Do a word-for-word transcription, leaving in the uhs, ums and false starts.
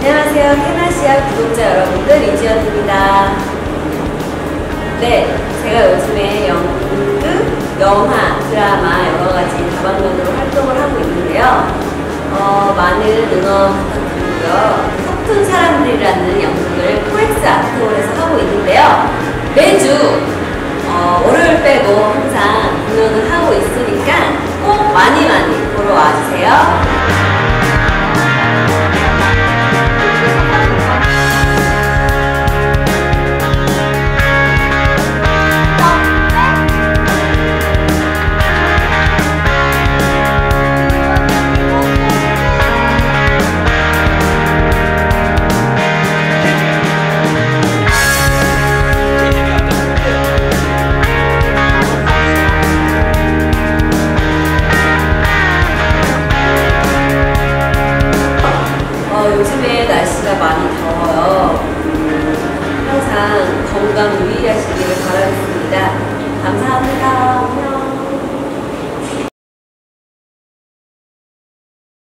안녕하세요. 캐나시아 구독자 여러분들, 이지연입니다. 네, 제가 요즘에 연극, 영화, 드라마 여러가지 다방면으로 활동을 하고 있는데요. 어, 많은 응원 부탁드리고요. 서툰 사람들이라는 연극을 코엑스 아트홀에서 하고 있는데요. 매주 어, 월요일 빼고 항상 공연을 하고 있으니까 꼭 많이 많이 보러 와주세요. 요즘에 날씨가 많이 더워요. 항상 건강 유의하시기를 바라겠습니다. 감사합니다. 안녕.